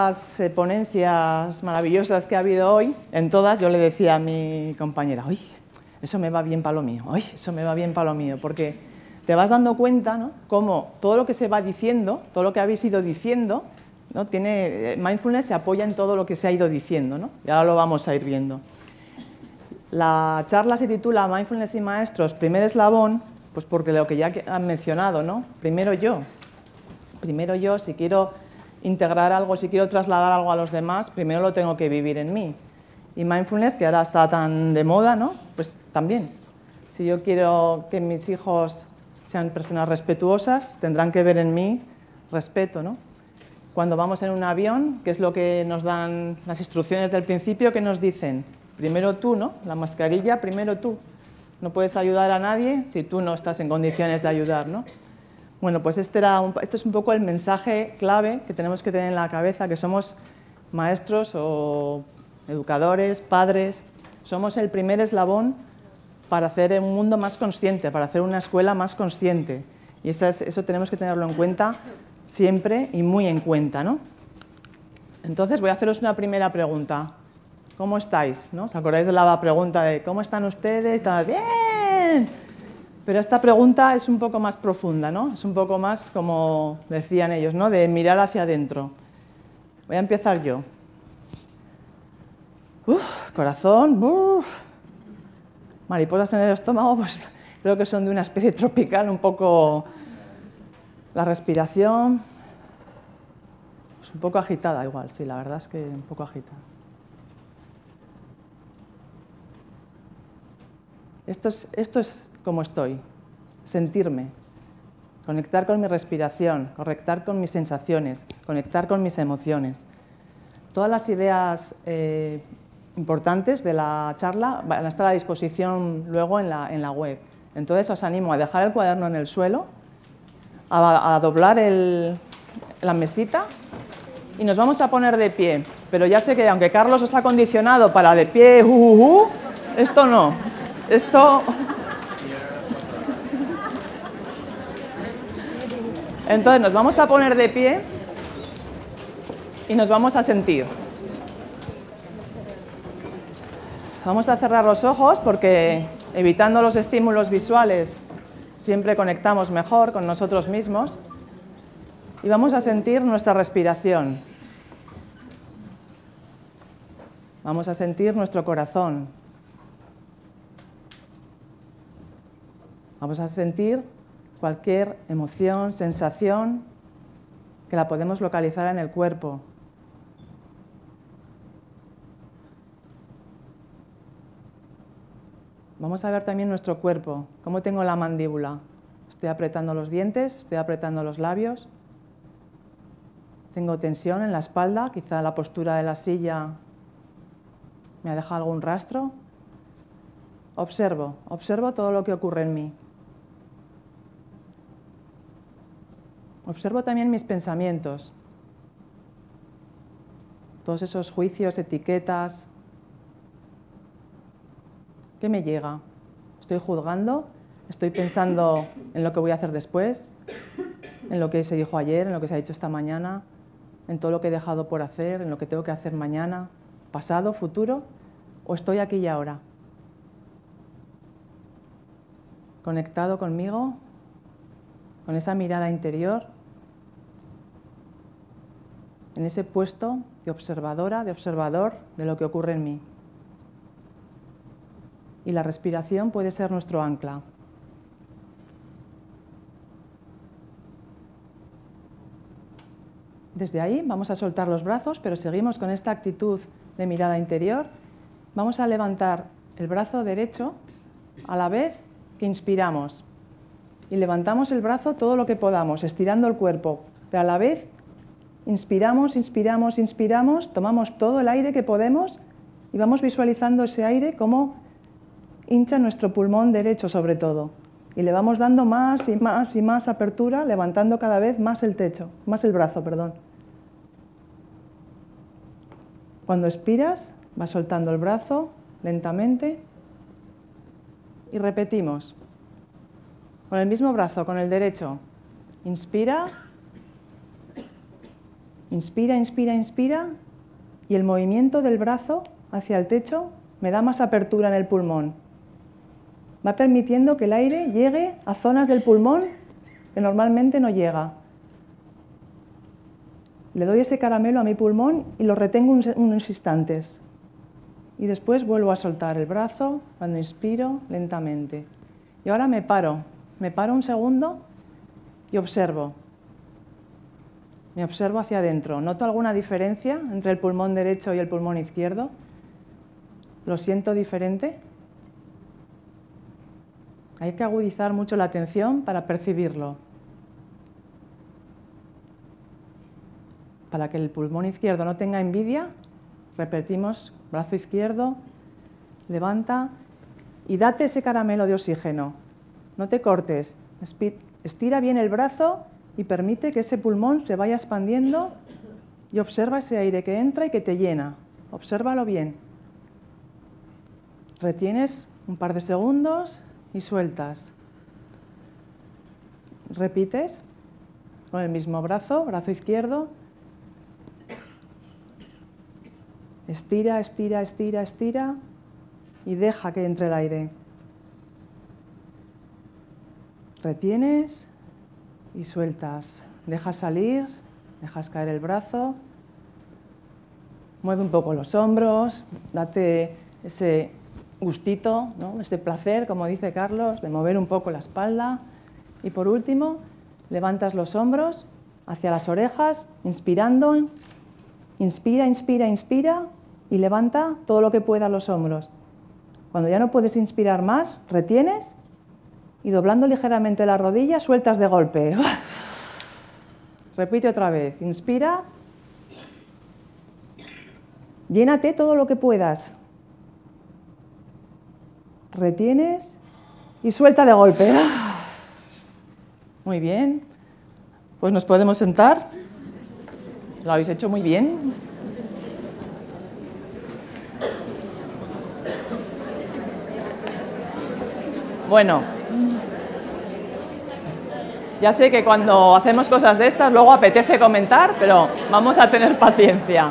las ponencias maravillosas que ha habido hoy, en todas yo le decía a mi compañera, uy, eso me va bien para lo mío, uy, eso me va bien para lo mío, porque te vas dando cuenta, ¿no?, cómo todo lo que se va diciendo, todo lo que habéis ido diciendo, ¿no?, mindfulness se apoya en todo lo que se ha ido diciendo, ¿no?, y ahora lo vamos a ir viendo. La charla se titula Mindfulness y Maestros, primer eslabón, pues porque lo que ya han mencionado, ¿no?, primero yo, si quiero integrar algo, si quiero trasladar algo a los demás, primero lo tengo que vivir en mí. Y mindfulness, que ahora está tan de moda, ¿no?, pues también. Si yo quiero que mis hijos sean personas respetuosas, tendrán que ver en mí respeto, ¿no? Cuando vamos en un avión, ¿qué es lo que nos dan las instrucciones del principio? ¿Qué nos dicen? Primero tú, ¿no? La mascarilla, primero tú. No puedes ayudar a nadie si tú no estás en condiciones de ayudar, ¿no? Bueno, pues este es un poco el mensaje clave que tenemos que tener en la cabeza, que somos maestros o educadores, padres, somos el primer eslabón para hacer un mundo más consciente, para hacer una escuela más consciente. Y eso tenemos que tenerlo en cuenta siempre y muy en cuenta, ¿no? Entonces voy a haceros una primera pregunta. ¿Cómo estáis? ¿No? ¿Os acordáis de la pregunta de ¿cómo están ustedes? ¿Están bien? Pero esta pregunta es un poco más profunda, ¿no? Es un poco más, como decían ellos, ¿no?, de mirar hacia adentro. Voy a empezar yo. Corazón, mariposas en el estómago, pues creo que son de una especie tropical, un poco. La respiración, pues un poco agitada igual, sí, la verdad es que un poco agitada. Esto es como estoy, sentirme, conectar con mi respiración, conectar con mis sensaciones, conectar con mis emociones. Todas las ideas importantes de la charla van a estar a disposición luego en la web. Entonces os animo a dejar el cuaderno en el suelo, a doblar la mesita y nos vamos a poner de pie. Pero ya sé que aunque Carlos os ha condicionado para de pie, esto no. Entonces nos vamos a poner de pie y nos vamos a sentir. Vamos a cerrar los ojos porque evitando los estímulos visuales siempre conectamos mejor con nosotros mismos y vamos a sentir nuestra respiración. Vamos a sentir nuestro corazón. Vamos a sentir cualquier emoción, sensación que la podemos localizar en el cuerpo. Vamos a ver también nuestro cuerpo, cómo tengo la mandíbula. Estoy apretando los dientes, estoy apretando los labios. Tengo tensión en la espalda, quizá la postura de la silla me ha dejado algún rastro. Observo todo lo que ocurre en mí. Observo también mis pensamientos, todos esos juicios, etiquetas. ¿Qué me llega? ¿Estoy juzgando? ¿Estoy pensando en lo que voy a hacer después? ¿En lo que se dijo ayer? ¿En lo que se ha dicho esta mañana? ¿En todo lo que he dejado por hacer? ¿En lo que tengo que hacer mañana? ¿Pasado? ¿Futuro? ¿O estoy aquí y ahora? ¿Conectado conmigo? ¿Con esa mirada interior? En ese puesto de observadora, de observador de lo que ocurre en mí. Y la respiración puede ser nuestro ancla. Desde ahí vamos a soltar los brazos, pero seguimos con esta actitud de mirada interior. Vamos a levantar el brazo derecho a la vez que inspiramos. Y levantamos el brazo todo lo que podamos, estirando el cuerpo, pero a la vez inspiramos, inspiramos, inspiramos, tomamos todo el aire que podemos y vamos visualizando ese aire como hincha nuestro pulmón derecho sobre todo. Y le vamos dando más y más y más apertura, levantando cada vez más el brazo, perdón. Cuando expiras, vas soltando el brazo lentamente y repetimos. Con el mismo brazo, con el derecho. Inspira. Inspira, inspira, inspira, y el movimiento del brazo hacia el techo me da más apertura en el pulmón. Va permitiendo que el aire llegue a zonas del pulmón que normalmente no llega. Le doy ese caramelo a mi pulmón y lo retengo unos instantes. Y después vuelvo a soltar el brazo cuando inspiro lentamente. Y ahora me paro un segundo y observo. Me observo hacia adentro. ¿Noto alguna diferencia entre el pulmón derecho y el pulmón izquierdo? ¿Lo siento diferente? Hay que agudizar mucho la atención para percibirlo. Para que el pulmón izquierdo no tenga envidia, repetimos, brazo izquierdo, levanta y date ese caramelo de oxígeno. No te cortes, estira bien el brazo y permite que ese pulmón se vaya expandiendo y observa ese aire que entra y que te llena. Obsérvalo bien. Retienes un par de segundos y sueltas. Repites con el mismo brazo, brazo izquierdo. Estira, estira, estira, estira y deja que entre el aire. Retienes y sueltas. Dejas salir, dejas caer el brazo. Mueve un poco los hombros, date ese gustito, ¿no? Ese placer, como dice Carlos, de mover un poco la espalda. Y por último, levantas los hombros hacia las orejas, inspirando. Inspira, inspira, inspira y levanta todo lo que puedas los hombros. Cuando ya no puedes inspirar más, retienes y doblando ligeramente la rodilla, sueltas de golpe. Repite otra vez. Inspira. Llénate todo lo que puedas. Retienes y suelta de golpe. Muy bien. Pues nos podemos sentar. Lo habéis hecho muy bien. Bueno, ya sé que cuando hacemos cosas de estas luego apetece comentar, pero vamos a tener paciencia.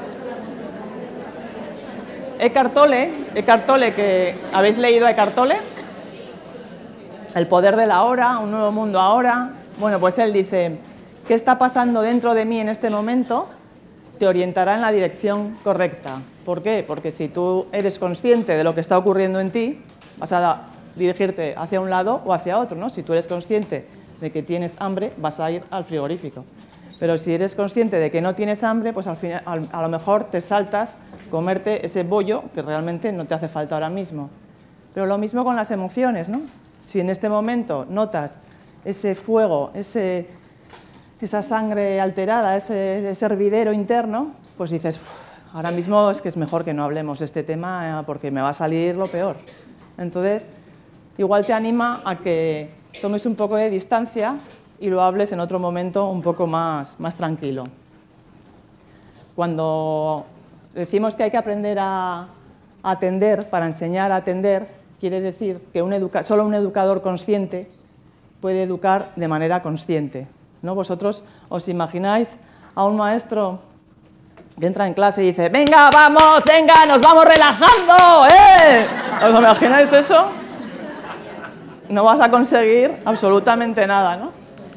Eckhart Tolle, que habéis leído a Eckhart Tolle, El poder de la hora, un nuevo mundo ahora. Bueno, pues él dice, ¿qué está pasando dentro de mí en este momento? Te orientará en la dirección correcta. ¿Por qué? Porque si tú eres consciente de lo que está ocurriendo en ti, vas a dirigirte hacia un lado o hacia otro, ¿no? Si tú eres consciente de que tienes hambre, vas a ir al frigorífico. Pero si eres consciente de que no tienes hambre, pues al final, a lo mejor te saltas comerte ese bollo que realmente no te hace falta ahora mismo. Pero lo mismo con las emociones, ¿no? Si en este momento notas ese fuego, esa sangre alterada, ese hervidero interno, pues dices, ahora mismo es que es mejor que no hablemos de este tema porque me va a salir lo peor. Entonces, igual te anima a que tomes un poco de distancia y lo hables en otro momento un poco más tranquilo. Cuando decimos que hay que aprender a atender, para enseñar a atender, quiere decir que solo un educador consciente puede educar de manera consciente, ¿no? Vosotros os imagináis a un maestro que entra en clase y dice, venga, vamos, venga, nos vamos relajando, ¿eh? ¿Os imagináis eso? No vas a conseguir absolutamente nada, ¿no?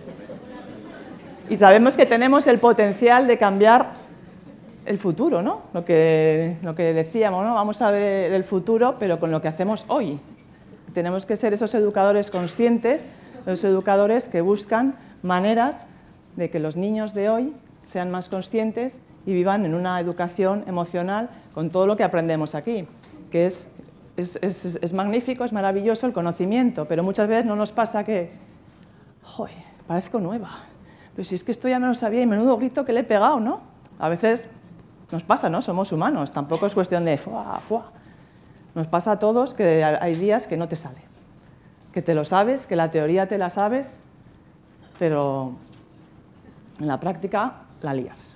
Y sabemos que tenemos el potencial de cambiar el futuro, ¿no? Lo que decíamos, ¿no? Vamos a ver el futuro, pero con lo que hacemos hoy. Tenemos que ser esos educadores conscientes, esos educadores que buscan maneras de que los niños de hoy sean más conscientes y vivan en una educación emocional con todo lo que aprendemos aquí, que es magnífico, es maravilloso el conocimiento, pero muchas veces no nos pasa que, joder, parezco nueva, pero si es que esto ya me lo sabía y menudo grito que le he pegado, ¿no? A veces nos pasa, ¿no? Somos humanos, tampoco es cuestión de fuá, fuá. Nos pasa a todos que hay días que no te sale, que te lo sabes, que la teoría te la sabes, pero en la práctica la lías.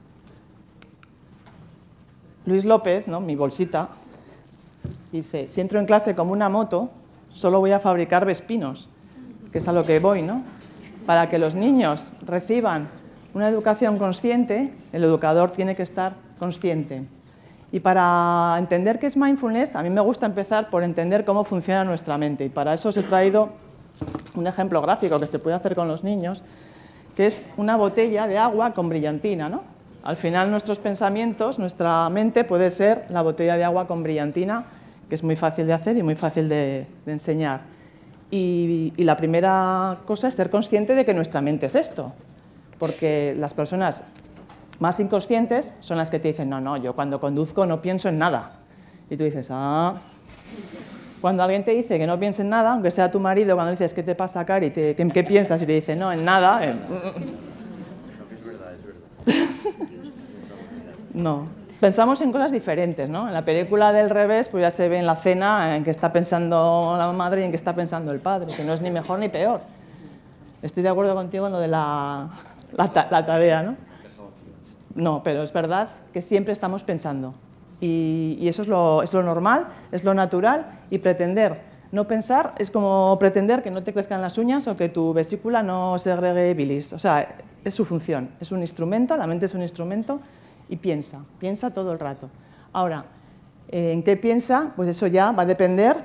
Luis López, ¿no? Mi bolsita, dice, si entro en clase como una moto, solo voy a fabricar vespinos, que es a lo que voy, ¿no? Para que los niños reciban una educación consciente, el educador tiene que estar consciente. Y para entender qué es mindfulness, a mí me gusta empezar por entender cómo funciona nuestra mente. Y para eso os he traído un ejemplo gráfico que se puede hacer con los niños, que es una botella de agua con brillantina, ¿no? Al final nuestros pensamientos, nuestra mente puede ser la botella de agua con brillantina, que es muy fácil de hacer y muy fácil de enseñar. Y la primera cosa es ser consciente de que nuestra mente es esto, porque las personas más inconscientes son las que te dicen, no, yo cuando conduzco no pienso en nada. Y tú dices, ah... Cuando alguien te dice que no pienses en nada, aunque sea tu marido, cuando dices, ¿qué te pasa, Cari? ¿Qué piensas? Y te dice, no, en nada. Es verdad. No. Pensamos en cosas diferentes, ¿no? En la película del revés, pues ya se ve en la cena en qué está pensando la madre y en qué está pensando el padre, que no es ni mejor ni peor. Estoy de acuerdo contigo en lo de la tarea, ¿no? No, pero es verdad que siempre estamos pensando. Y eso es lo normal, es lo natural, y pretender no pensar es como pretender que no te crezcan las uñas o que tu vesícula no segregue bilis. O sea, es su función, es un instrumento, la mente es un instrumento y piensa todo el rato. Ahora, ¿en qué piensa? Pues eso ya va a depender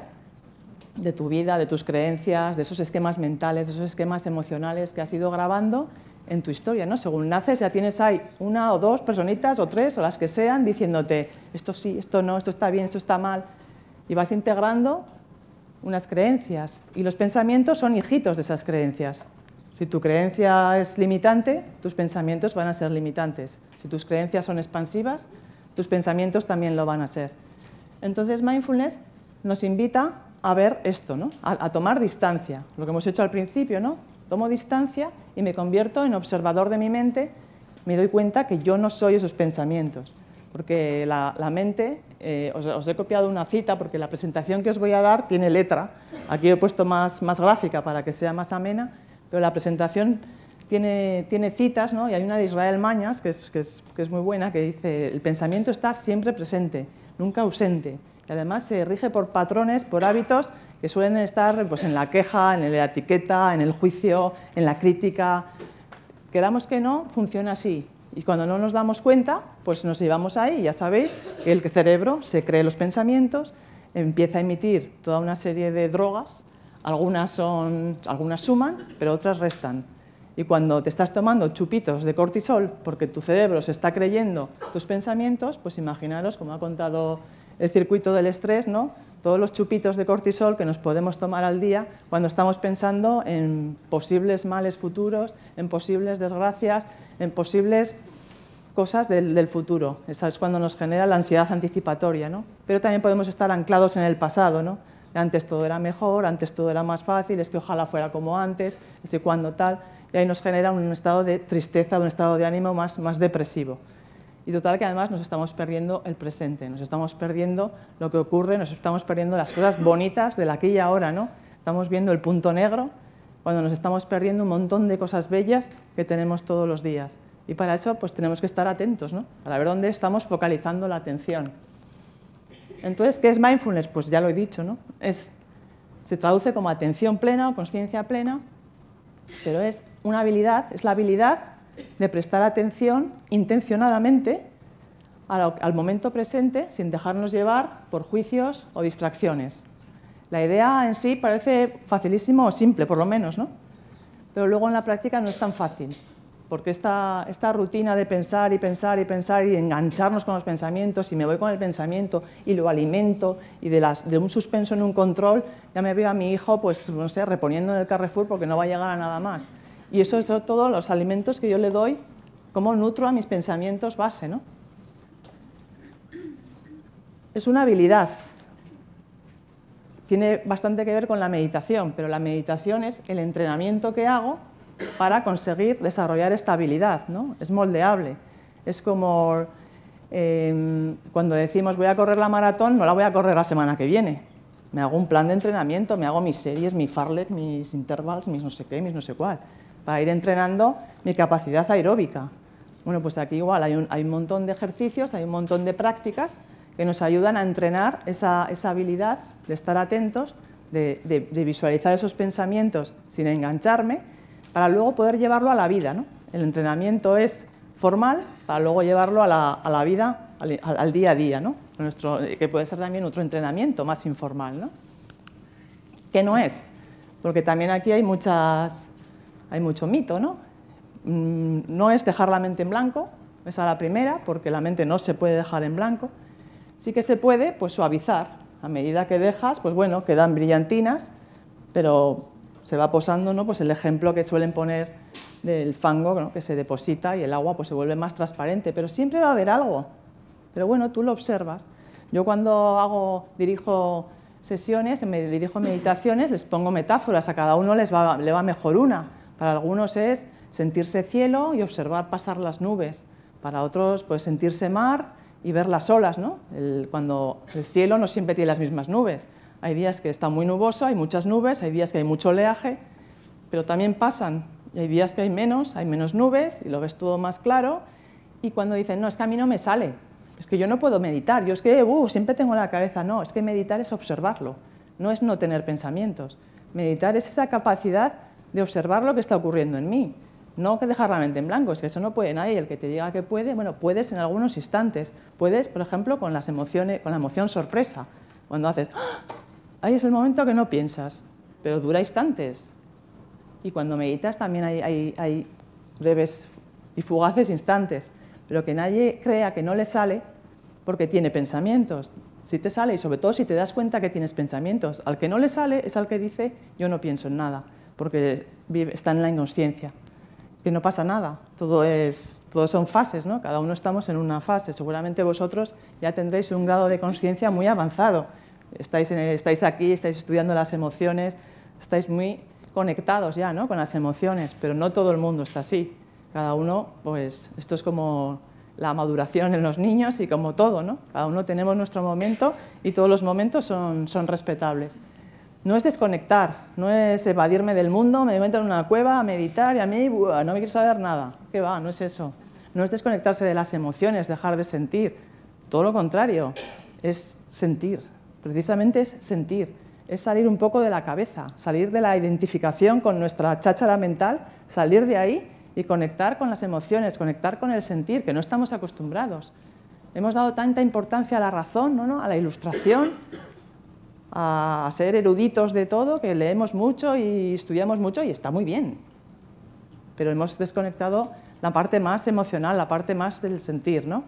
de tu vida, de tus creencias, de esos esquemas mentales, de esos esquemas emocionales que has ido grabando en tu historia, ¿no? Según naces ya tienes ahí una o dos personitas o tres o las que sean diciéndote esto sí, esto no, esto está bien, esto está mal, y vas integrando unas creencias y los pensamientos son hijitos de esas creencias. Si tu creencia es limitante, tus pensamientos van a ser limitantes. Si tus creencias son expansivas, tus pensamientos también lo van a ser. Entonces mindfulness nos invita a ver esto, ¿no? A tomar distancia, lo que hemos hecho al principio, ¿no? Tomo distancia y me convierto en observador de mi mente, me doy cuenta que yo no soy esos pensamientos, porque la mente, os he copiado una cita porque la presentación que os voy a dar tiene letra, aquí he puesto más gráfica para que sea más amena, pero la presentación tiene citas, ¿no? Y hay una de Israel Mañas, que es muy buena, que dice, el pensamiento está siempre presente, nunca ausente, y además se rige por patrones, por hábitos que suelen estar pues, en la queja, en la etiqueta, en el juicio, en la crítica. Queramos que no, funciona así. Y cuando no nos damos cuenta, pues nos llevamos ahí. Ya sabéis que el cerebro se cree los pensamientos, empieza a emitir toda una serie de drogas, algunas suman, pero otras restan. Y cuando te estás tomando chupitos de cortisol porque tu cerebro se está creyendo tus pensamientos, pues imaginaros, como ha contado el circuito del estrés, ¿no? Todos los chupitos de cortisol que nos podemos tomar al día cuando estamos pensando en posibles males futuros, en posibles desgracias, en posibles cosas del futuro. Esa es cuando nos genera la ansiedad anticipatoria, ¿no? Pero también podemos estar anclados en el pasado, ¿no? Antes todo era mejor, antes todo era más fácil, es que ojalá fuera como antes, es que cuando tal, y ahí nos genera un estado de tristeza, un estado de ánimo más depresivo. Y total que además nos estamos perdiendo el presente, nos estamos perdiendo lo que ocurre, nos estamos perdiendo las cosas bonitas del aquí y ahora, ¿no? Estamos viendo el punto negro cuando nos estamos perdiendo un montón de cosas bellas que tenemos todos los días. Y para eso pues tenemos que estar atentos, ¿no? Para ver dónde estamos focalizando la atención. Entonces, ¿qué es mindfulness? Pues ya lo he dicho, ¿no? Se traduce como atención plena o conciencia plena, pero es una habilidad, es la habilidad de prestar atención intencionadamente al momento presente sin dejarnos llevar por juicios o distracciones. La idea en sí parece facilísimo o simple, por lo menos, ¿no? Pero luego en la práctica no es tan fácil, porque esta rutina de pensar y pensar y pensar y engancharnos con los pensamientos, y me voy con el pensamiento y lo alimento, y de un suspenso en un control, ya me veo a mi hijo, pues no sé, reponiendo en el Carrefour porque no va a llegar a nada más. Y eso es todos los alimentos que yo le doy, cómo nutro a mis pensamientos base, ¿no? Es una habilidad. Tiene bastante que ver con la meditación, pero la meditación es el entrenamiento que hago para conseguir desarrollar esta habilidad, ¿no? Es moldeable. Es como cuando decimos voy a correr la maratón, no la voy a correr la semana que viene. Me hago un plan de entrenamiento, me hago mis series, mi fartlek, mis intervals, mis no sé qué, mis no sé cuál, para ir entrenando mi capacidad aeróbica. Bueno, pues aquí igual hay un montón de ejercicios, hay un montón de prácticas que nos ayudan a entrenar esa habilidad de estar atentos, de visualizar esos pensamientos sin engancharme, para luego poder llevarlo a la vida, ¿no? El entrenamiento es formal para luego llevarlo a la vida, al día a día, ¿no? Que puede ser también otro entrenamiento más informal, ¿no? ¿Qué no es? Porque también aquí hay mucho mito, ¿no? No es dejar la mente en blanco, esa es la primera, porque la mente no se puede dejar en blanco. Sí que se puede, pues, suavizar. A medida que dejas, pues bueno, quedan brillantinas, pero se va posando, ¿no? Pues el ejemplo que suelen poner del fango, ¿no? Que se deposita y el agua pues se vuelve más transparente, pero siempre va a haber algo. Pero bueno, tú lo observas. Yo cuando dirijo sesiones, dirijo meditaciones, les pongo metáforas, a cada uno le va mejor una. Para algunos es sentirse cielo y observar pasar las nubes. Para otros, pues sentirse mar y ver las olas, ¿no? Cuando el cielo no siempre tiene las mismas nubes. Hay días que está muy nuboso, hay muchas nubes, hay días que hay mucho oleaje, pero también pasan. Y hay días que hay menos nubes y lo ves todo más claro. Y cuando dicen, no, es que a mí no me sale, es que yo no puedo meditar, yo es que siempre tengo la cabeza. No, es que meditar es observarlo, no es no tener pensamientos. Meditar es esa capacidad de observar lo que está ocurriendo en mí, no que dejar la mente en blanco, es que eso no puede nadie. El que te diga que puede, bueno, puedes en algunos instantes. Puedes, por ejemplo, con las emociones, con la emoción sorpresa, cuando haces, ¡ah! Ahí es el momento que no piensas, pero dura instantes. Y cuando meditas también hay breves y fugaces instantes, pero que nadie crea que no le sale porque tiene pensamientos. Si te sale, y sobre todo si te das cuenta que tienes pensamientos, al que no le sale es al que dice yo no pienso en nada, porque está en la inconsciencia, que no pasa nada, todo son fases, ¿no? Cada uno estamos en una fase. Seguramente vosotros ya tendréis un grado de conciencia muy avanzado, estáis aquí, estáis estudiando las emociones, estáis muy conectados ya, ¿no? Con las emociones, pero no todo el mundo está así. Cada uno, pues esto es como la maduración en los niños y como todo, ¿no? Cada uno tenemos nuestro momento y todos los momentos son respetables. No es desconectar, no es evadirme del mundo, me meto en una cueva a meditar y a mí no me quiero saber nada. ¿Qué va? No es eso. No es desconectarse de las emociones, dejar de sentir. Todo lo contrario, es sentir. Precisamente es sentir. Es salir un poco de la cabeza, salir de la identificación con nuestra cháchara mental, salir de ahí y conectar con las emociones, conectar con el sentir, que no estamos acostumbrados. Hemos dado tanta importancia a la razón, ¿no? A la ilustración, a ser eruditos de todo, que leemos mucho y estudiamos mucho y está muy bien. Pero hemos desconectado la parte más emocional, la parte más del sentir, ¿no?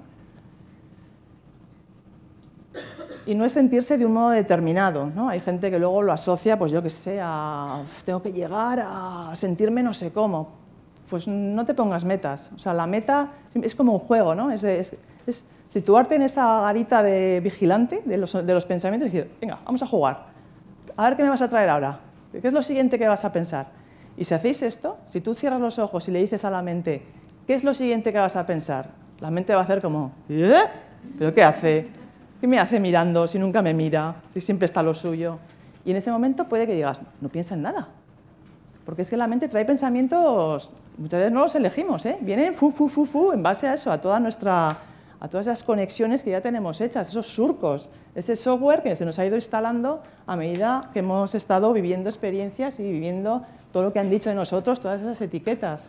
Y no es sentirse de un modo determinado, ¿no? Hay gente que luego lo asocia, pues yo qué sé, tengo que llegar a sentirme no sé cómo. Pues no te pongas metas. O sea, la meta es como un juego, ¿no? Es situarte en esa garita de vigilante de los pensamientos y decir, venga, vamos a jugar. A ver qué me vas a traer ahora. ¿Qué es lo siguiente que vas a pensar? Y si hacéis esto, si tú cierras los ojos y le dices a la mente, ¿qué es lo siguiente que vas a pensar? La mente va a hacer como, ¿eh? ¿Pero qué hace? ¿Qué me hace mirando si nunca me mira, si siempre está lo suyo? Y en ese momento puede que digas, no piensa en nada. Porque es que la mente trae pensamientos, muchas veces no los elegimos, ¿eh? Vienen en base a eso, a todas esas conexiones que ya tenemos hechas, esos surcos, ese software que se nos ha ido instalando a medida que hemos estado viviendo experiencias y viviendo todo lo que han dicho de nosotros, todas esas etiquetas.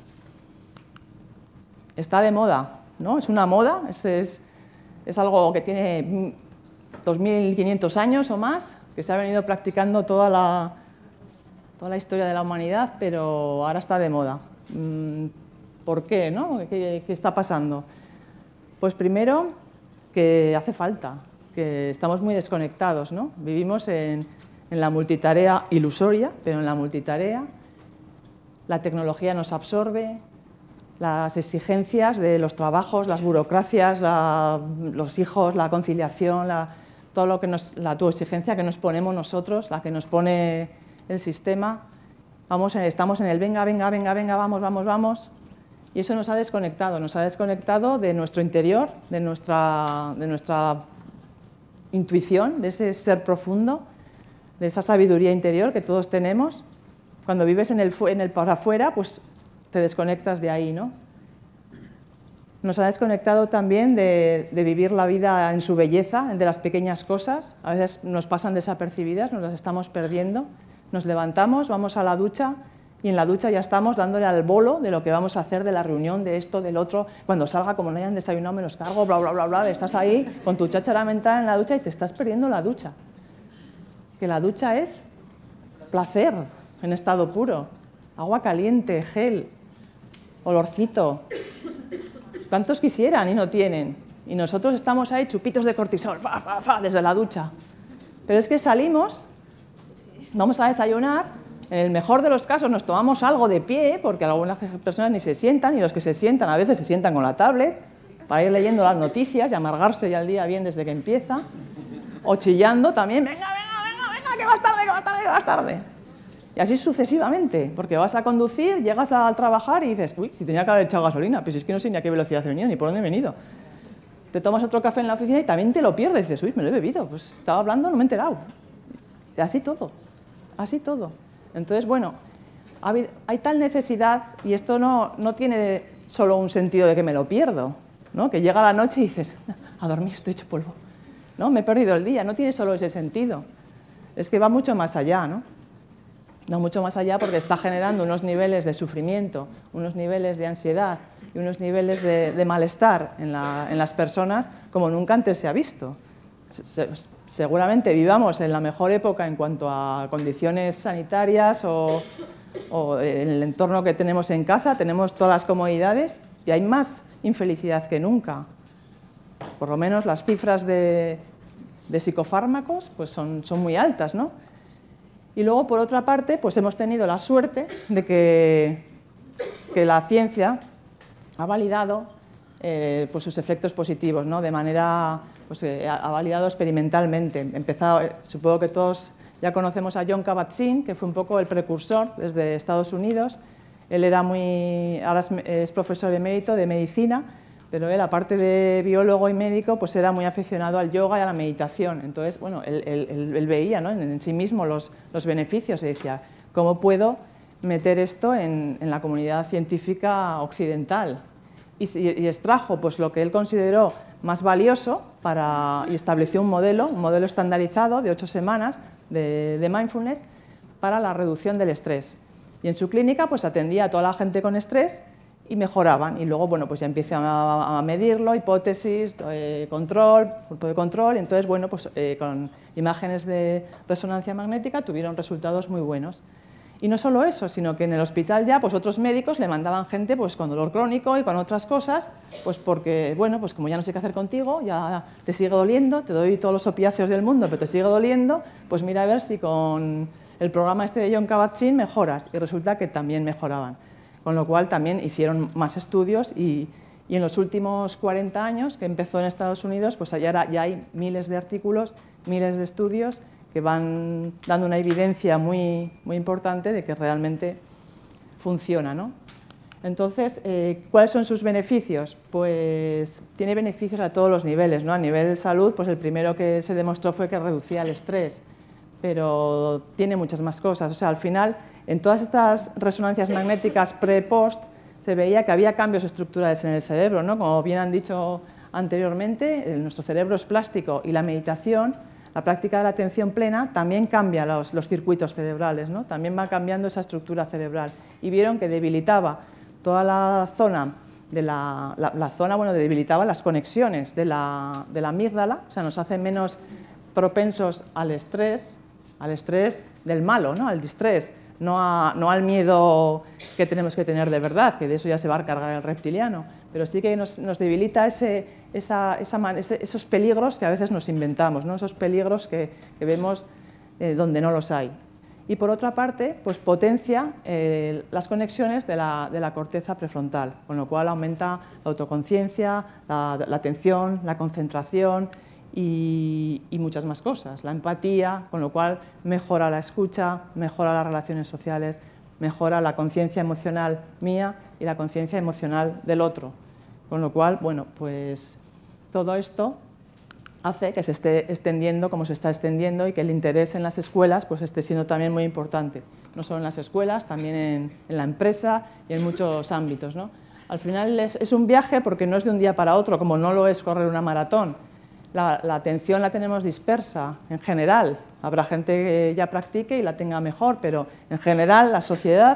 Está de moda, ¿no? Es una moda, es algo que tiene 2.500 años o más, que se ha venido practicando toda la historia de la humanidad, pero ahora está de moda. ¿Por qué, no? ¿Qué está pasando? Pues primero, que hace falta, que estamos muy desconectados, ¿no? Vivimos en la multitarea ilusoria, pero en la multitarea la tecnología nos absorbe, las exigencias de los trabajos, las burocracias, los hijos, la conciliación, todo lo que la exigencia que nos ponemos nosotros, la que nos pone el sistema. Estamos en el venga, venga, venga, venga, vamos, vamos, vamos. Y eso nos ha desconectado de nuestro interior, de nuestra intuición, de ese ser profundo, de esa sabiduría interior que todos tenemos. Cuando vives en el para afuera, pues te desconectas de ahí, ¿no? Nos ha desconectado también de vivir la vida en su belleza, de las pequeñas cosas. A veces nos pasan desapercibidas, nos las estamos perdiendo. Nos levantamos, vamos a la ducha y en la ducha ya estamos dándole al bolo de lo que vamos a hacer, de la reunión, de esto, del otro. Cuando salga, como no hayan desayunado, me los cargo, bla, bla, bla, bla. Estás ahí con tu cháchara mental en la ducha y te estás perdiendo la ducha. Que la ducha es placer en estado puro. Agua caliente, gel, olorcito. ¿Cuántos quisieran y no tienen? Y nosotros estamos ahí chupitos de cortisol, fa, fa, fa, desde la ducha. Pero es que salimos, vamos a desayunar. En el mejor de los casos nos tomamos algo de pie, porque algunas personas ni se sientan, y los que se sientan a veces se sientan con la tablet para ir leyendo las noticias y amargarse ya el día bien desde que empieza, o chillando también, venga, que vas tarde, que vas tarde, que vas tarde. Y así sucesivamente, porque vas a conducir, llegas a trabajar y dices, uy, si tenía que haber echado gasolina, pues es que no sé ni a qué velocidad he venido, ni por dónde he venido. Te tomas otro café en la oficina y también te lo pierdes, dices, uy, me lo he bebido, pues estaba hablando, no me he enterado. Y así todo, así todo. Entonces, bueno, hay tal necesidad, y esto no tiene solo un sentido de que me lo pierdo, ¿no? Que llega la noche y dices, a dormir, estoy hecho polvo, ¿no? Me he perdido el día, no tiene solo ese sentido. Es que va mucho más allá, ¿no? No mucho más allá porque está generando unos niveles de sufrimiento, unos niveles de ansiedad y unos niveles de malestar en las personas como nunca antes se ha visto. Seguramente vivamos en la mejor época en cuanto a condiciones sanitarias o en el entorno que tenemos en casa, tenemos todas las comodidades y hay más infelicidad que nunca. Por lo menos las cifras de psicofármacos pues son muy altas, ¿no? Y luego, por otra parte, pues hemos tenido la suerte de que la ciencia ha validado pues sus efectos positivos, ¿no? De manera, pues, ha validado experimentalmente. Supongo que todos ya conocemos a Jon Kabat-Zinn, que fue un poco el precursor desde Estados Unidos. Él ahora es profesor emérito de medicina, pero él, aparte de biólogo y médico, pues era muy aficionado al yoga y a la meditación. Entonces, bueno, él veía, ¿no? en sí mismo los beneficios y decía, ¿cómo puedo meter esto en la comunidad científica occidental? Y extrajo pues, lo que él consideró más valioso y estableció un modelo estandarizado de 8 semanas de mindfulness para la reducción del estrés. Y en su clínica pues, atendía a toda la gente con estrés y mejoraban, y luego bueno, pues ya empieza a medirlo, hipótesis, control, punto de control, y entonces bueno, pues, con imágenes de resonancia magnética tuvieron resultados muy buenos. Y no solo eso, sino que en el hospital ya pues, otros médicos le mandaban gente pues, con dolor crónico y con otras cosas, pues porque, bueno, pues como ya no sé qué hacer contigo, ya te sigue doliendo, te doy todos los opiáceos del mundo, pero te sigue doliendo, pues mira a ver si con el programa este de Jon Kabat-Zinn mejoras, y resulta que también mejoraban. Con lo cual también hicieron más estudios y en los últimos 40 años, que empezó en Estados Unidos, pues ya hay miles de artículos, miles de estudios que van dando una evidencia muy importante de que realmente funciona, ¿no? Entonces, ¿cuáles son sus beneficios? Pues tiene beneficios a todos los niveles, ¿no? A nivel de salud, pues el primero que se demostró fue que reducía el estrés, pero tiene muchas más cosas. O sea, al final, en todas estas resonancias magnéticas pre-post, se veía que había cambios estructurales en el cerebro, ¿no? Como bien han dicho anteriormente, nuestro cerebro es plástico y la meditación, la práctica de la atención plena, también cambia los circuitos cerebrales, ¿no? También va cambiando esa estructura cerebral. Y vieron que debilitaba toda la zona, debilitaba las conexiones de la amígdala, o sea, nos hace menos propensos al estrés del malo, ¿no? Al distrés, no al miedo que tenemos que tener de verdad, que de eso ya se va a cargar el reptiliano, pero sí que nos debilita esos peligros que a veces nos inventamos, ¿no? Esos peligros que vemos donde no los hay. Y por otra parte, pues potencia las conexiones de la corteza prefrontal, con lo cual aumenta la autoconciencia, la atención, la concentración, y muchas más cosas, la empatía, con lo cual mejora la escucha, mejora las relaciones sociales, mejora la conciencia emocional mía y la conciencia emocional del otro, con lo cual, bueno, pues todo esto hace que se esté extendiendo como se está extendiendo y que el interés en las escuelas pues esté siendo también muy importante, no solo en las escuelas, también en la empresa y en muchos ámbitos, ¿no? Al final es un viaje porque no es de un día para otro, como no lo es correr una maratón. La atención la tenemos dispersa, en general. Habrá gente que ya practique y la tenga mejor, pero en general la sociedad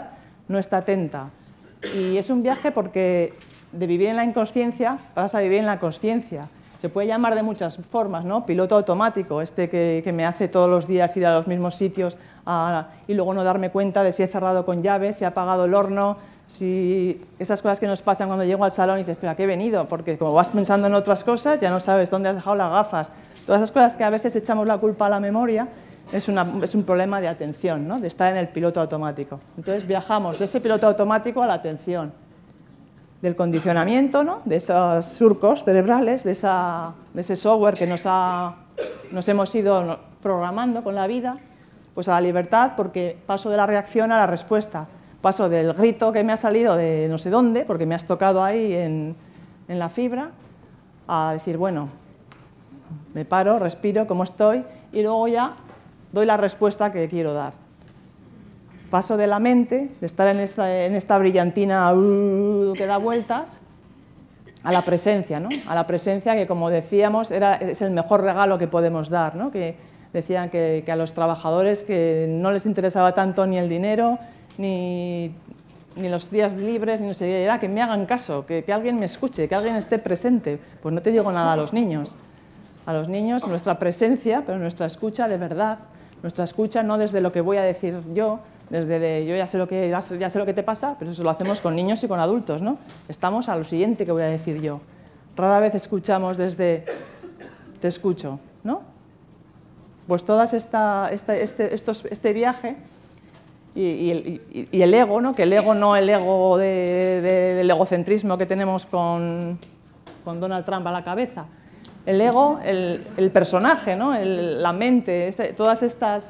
no está atenta. Y es un viaje porque de vivir en la inconsciencia pasas a vivir en la consciencia. Se puede llamar de muchas formas, ¿no? Piloto automático, que me hace todos los días ir a los mismos sitios y luego no darme cuenta de si he cerrado con llave, si he apagado el horno, si esas cosas que nos pasan cuando llego al salón y dices, espera, ¿qué he venido? Porque como vas pensando en otras cosas, ya no sabes dónde has dejado las gafas. Todas esas cosas que a veces echamos la culpa a la memoria es un problema de atención, ¿no? De estar en el piloto automático. Entonces viajamos de ese piloto automático a la atención, del condicionamiento, ¿no? De esos surcos cerebrales, de ese software que nos hemos ido programando con la vida, pues a la libertad, porque paso de la reacción a la respuesta, paso del grito que me ha salido de no sé dónde, porque me has tocado ahí en la fibra, a decir, bueno, me paro, respiro, ¿cómo estoy? Y luego ya doy la respuesta que quiero dar. Paso de la mente, de estar en esta brillantina que da vueltas, a la presencia, ¿no? A la presencia que, como decíamos, es el mejor regalo que podemos dar, ¿no? Que decían que a los trabajadores que no les interesaba tanto ni el dinero, ni los días libres, ni no sé, era que me hagan caso, que alguien me escuche, que alguien esté presente. Pues no te digo nada a los niños. A los niños nuestra presencia, pero nuestra escucha de verdad, nuestra escucha no desde lo que voy a decir yo, desde yo ya sé lo que te pasa, pero eso lo hacemos con niños y con adultos, ¿no? Estamos a lo siguiente que voy a decir yo. Rara vez escuchamos desde te escucho, ¿no? Pues todas este viaje y el ego, ¿no? Que el ego no el ego del egocentrismo que tenemos con Donald Trump a la cabeza. El ego, el personaje, ¿no? La mente, todas estas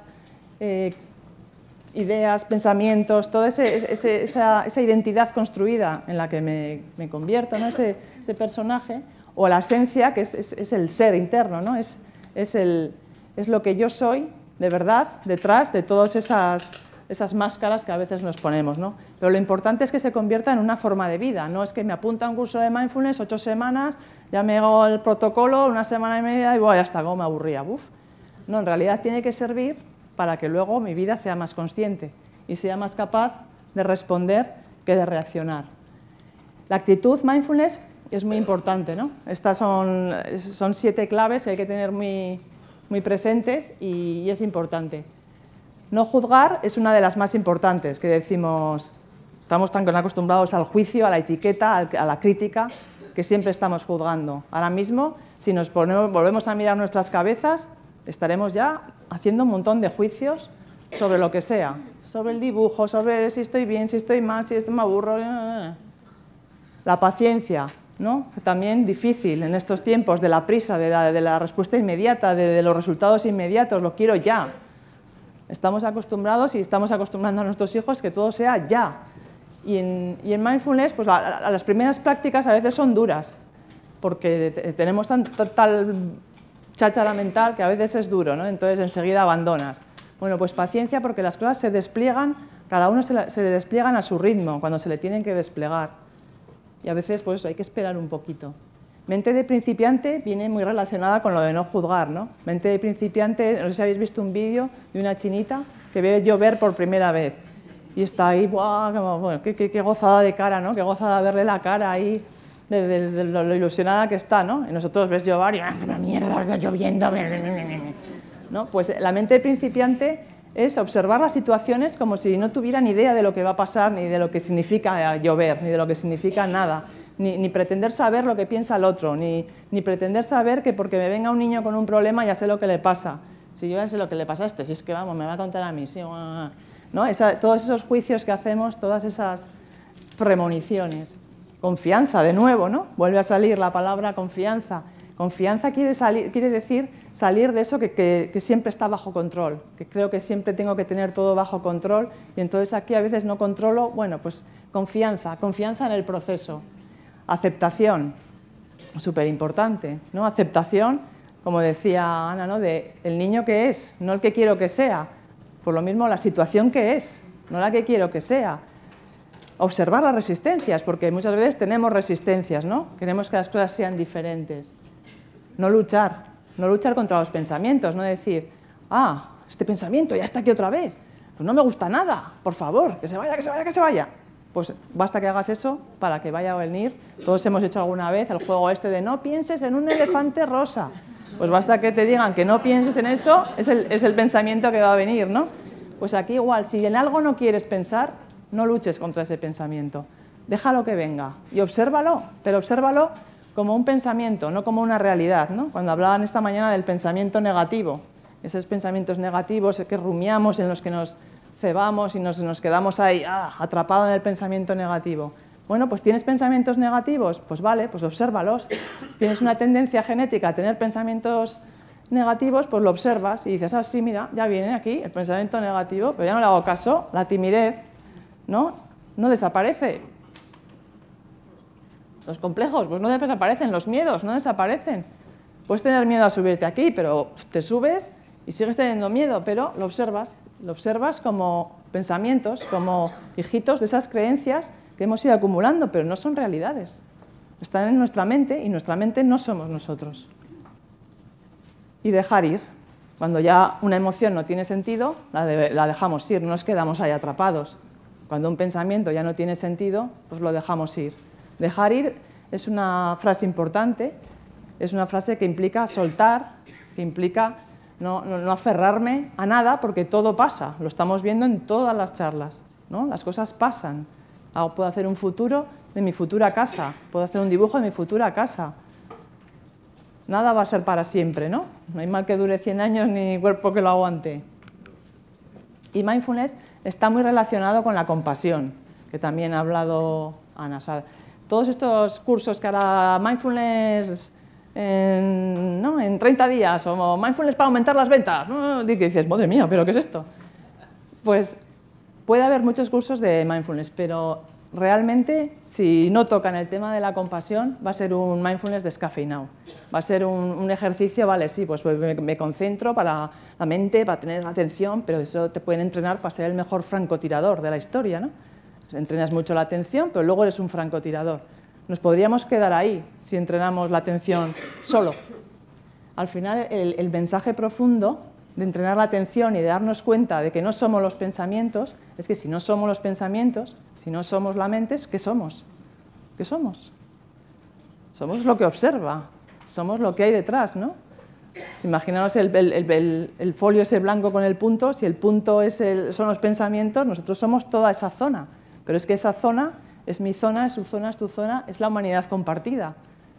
ideas, pensamientos, toda esa identidad construida en la que me convierto, ¿no? Ese personaje, o la esencia, que es el ser interno, ¿no? Es lo que yo soy, de verdad, detrás de todas esas máscaras que a veces nos ponemos, ¿no? Pero lo importante es que se convierta en una forma de vida, no es que me apunta a un curso de mindfulness 8 semanas, ya me hago el protocolo, 1 semana y media y ya está, como me aburría. No, en realidad tiene que servir para que luego mi vida sea más consciente y sea más capaz de responder que de reaccionar. La actitud mindfulness es muy importante, ¿no? Estas son 7 claves que hay que tener muy presentes y es importante. No juzgar es una de las más importantes, que decimos, estamos tan acostumbrados al juicio, a la etiqueta, a la crítica, que siempre estamos juzgando. Ahora mismo, si nos volvemos a mirar nuestras cabezas, estaremos ya haciendo un montón de juicios sobre lo que sea, sobre el dibujo, sobre si estoy bien, si estoy mal, si esto me aburro. La paciencia, ¿no? También difícil en estos tiempos de la prisa, de la respuesta inmediata, de los resultados inmediatos, lo quiero ya. Estamos acostumbrados y estamos acostumbrando a nuestros hijos que todo sea ya. Y en mindfulness, pues las primeras prácticas a veces son duras, porque tenemos tal cháchara mental que a veces es duro, ¿no? Entonces enseguida abandonas. Bueno, pues paciencia, porque las cosas se despliegan, cada uno se despliegan a su ritmo, cuando se le tienen que desplegar. Y a veces pues hay que esperar un poquito. Mente de principiante viene muy relacionada con lo de no juzgar, ¿no? Mente de principiante, no sé si habéis visto un vídeo de una chinita que ve llover por primera vez. Y está ahí, ¡buah! Bueno, qué gozada de cara, ¿no? Qué gozada verle la cara ahí, de lo ilusionada que está, ¿no? Y nosotros ves llover y ¡ah, qué mierda, está lloviendo! ¿No? Pues la mente de principiante es observar las situaciones como si no tuviera ni idea de lo que va a pasar, ni de lo que significa llover, ni de lo que significa nada. Ni pretender saber lo que piensa el otro, ni pretender saber que porque me venga un niño con un problema ya sé lo que le pasa. Si yo ya sé lo que le pasa a este, si es que vamos, me va a contar a mí, sí, ¿no? Todos esos juicios que hacemos, todas esas premoniciones. Confianza, de nuevo, ¿no? Vuelve a salir la palabra confianza. Confianza quiere decir salir de eso que siempre está bajo control, que creo que siempre tengo que tener todo bajo control y entonces aquí a veces no controlo. Bueno, pues confianza en el proceso. Aceptación, súper importante, ¿no? Aceptación, como decía Ana, ¿no? De el niño que es, no el que quiero que sea. Por lo mismo, la situación que es, no la que quiero que sea. Observar las resistencias, porque muchas veces tenemos resistencias, ¿no? Queremos que las cosas sean diferentes. No luchar contra los pensamientos, no decir, este pensamiento ya está aquí otra vez. pues no me gusta nada, por favor, que se vaya, que se vaya, que se vaya. Pues basta que hagas eso para que vaya a venir. Todos hemos hecho alguna vez el juego este de no pienses en un elefante rosa. Pues basta que te digan que no pienses en eso, es el pensamiento que va a venir, ¿no? Pues aquí igual, si en algo no quieres pensar, no luches contra ese pensamiento. Déjalo que venga y obsérvalo, pero obsérvalo como un pensamiento, no como una realidad, ¿no? Cuando hablaban esta mañana del pensamiento negativo, esos pensamientos negativos que rumiamos, en los que nos cebamos y nos quedamos ahí atrapados en el pensamiento negativo. Bueno, pues ¿tienes pensamientos negativos? Pues vale, pues obsérvalos. Si tienes una tendencia genética a tener pensamientos negativos, pues lo observas y dices, sí, mira, ya viene aquí el pensamiento negativo, pero ya no le hago caso, la timidez, no desaparece. Los complejos, pues no desaparecen, los miedos no desaparecen. Puedes tener miedo a subirte aquí, pero te subes y sigues teniendo miedo, pero lo observas como pensamientos, como hijitos de esas creencias que hemos ido acumulando, pero no son realidades. Están en nuestra mente y nuestra mente no somos nosotros. Y dejar ir. Cuando ya una emoción no tiene sentido, la dejamos ir, no nos quedamos ahí atrapados. Cuando un pensamiento ya no tiene sentido, pues lo dejamos ir. Dejar ir es una frase importante, es una frase que implica soltar, que implica no aferrarme a nada, porque todo pasa, lo estamos viendo en todas las charlas, ¿no? Las cosas pasan. Puedo hacer un futuro de mi futura casa, puedo hacer un dibujo de mi futura casa. Nada va a ser para siempre, ¿no? No hay mal que dure 100 años ni cuerpo que lo aguante. Y mindfulness está muy relacionado con la compasión, que también ha hablado Ana. Todos estos cursos que hará mindfulness en 30 días, o mindfulness para aumentar las ventas, ¿no? Y que dices, madre mía, ¿pero qué es esto? Pues puede haber muchos cursos de mindfulness, pero realmente, si no tocan el tema de la compasión, va a ser un mindfulness descafeinado. Va a ser un ejercicio, vale, sí, pues me concentro para la mente, para tener atención, pero eso te pueden entrenar para ser el mejor francotirador de la historia, ¿no? Entrenas mucho la atención, pero luego eres un francotirador. Nos podríamos quedar ahí si entrenamos la atención solo. Al final, el mensaje profundo de entrenar la atención y de darnos cuenta de que no somos los pensamientos, es que si no somos los pensamientos, si no somos la mente, ¿qué somos? ¿Qué somos? Somos lo que observa, somos lo que hay detrás, ¿no? Imaginaos el folio ese blanco con el punto, si el punto son los pensamientos, nosotros somos toda esa zona, pero es que esa zona es mi zona, es su zona, es tu zona, es la humanidad compartida.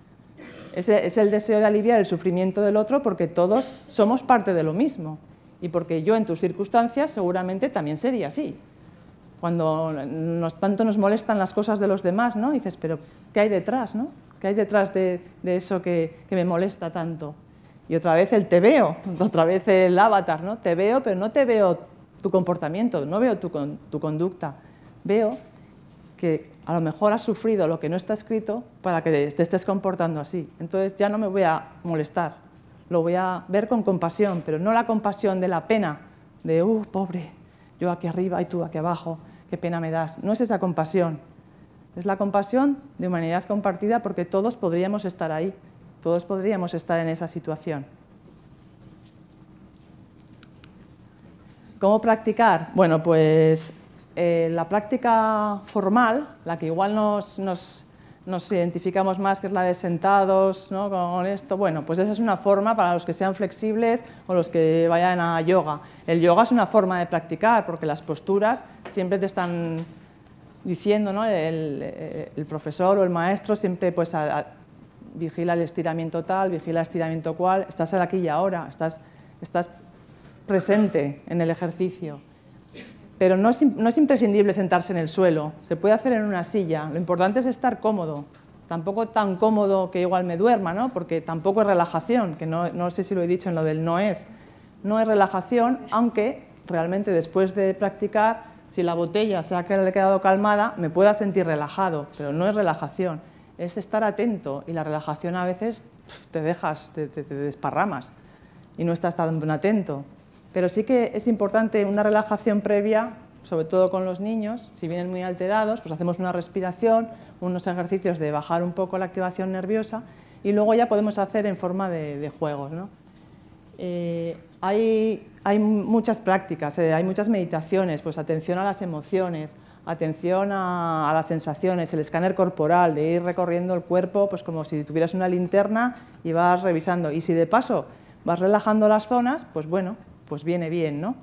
Es el deseo de aliviar el sufrimiento del otro porque todos somos parte de lo mismo y porque yo en tus circunstancias seguramente también sería así. Cuando tanto nos molestan las cosas de los demás, ¿no? Dices, pero ¿qué hay detrás, no? ¿Qué hay detrás de eso que me molesta tanto? Y otra vez el te veo, otra vez el avatar, ¿no? Te veo, pero no te veo tu comportamiento, no veo tu conducta. Veo que a lo mejor has sufrido lo que no está escrito para que te estés comportando así. Entonces ya no me voy a molestar, lo voy a ver con compasión, pero no la compasión de la pena, de pobre, yo aquí arriba y tú aquí abajo, qué pena me das. No es esa compasión, es la compasión de humanidad compartida porque todos podríamos estar ahí, todos podríamos estar en esa situación. ¿Cómo practicar? Bueno, pues la práctica formal, la que igual nos identificamos más, que es la de sentados, ¿no? Con esto, bueno, pues esa es una forma para los que sean flexibles o los que vayan a yoga. El yoga es una forma de practicar, porque las posturas siempre te están diciendo, ¿no? El profesor o el maestro siempre pues, vigila el estiramiento tal, vigila el estiramiento cual, estás aquí y ahora, estás presente en el ejercicio. Pero no es imprescindible sentarse en el suelo, se puede hacer en una silla, lo importante es estar cómodo, tampoco tan cómodo que igual me duerma, ¿no? Porque tampoco es relajación, que no sé si lo he dicho en lo del no es relajación, aunque realmente después de practicar, si la botella se ha quedado calmada, me pueda sentir relajado, pero no es relajación, es estar atento y la relajación a veces te dejas, te desparramas y no estás tan atento. Pero sí que es importante una relajación previa, sobre todo con los niños, si vienen muy alterados, pues hacemos una respiración, unos ejercicios de bajar un poco la activación nerviosa y luego ya podemos hacer en forma de juegos, ¿no? Hay muchas prácticas, hay muchas meditaciones, pues atención a las emociones, atención a las sensaciones, el escáner corporal, de ir recorriendo el cuerpo pues como si tuvieras una linterna y vas revisando. Y si de paso vas relajando las zonas, pues bueno, pues viene bien, ¿no?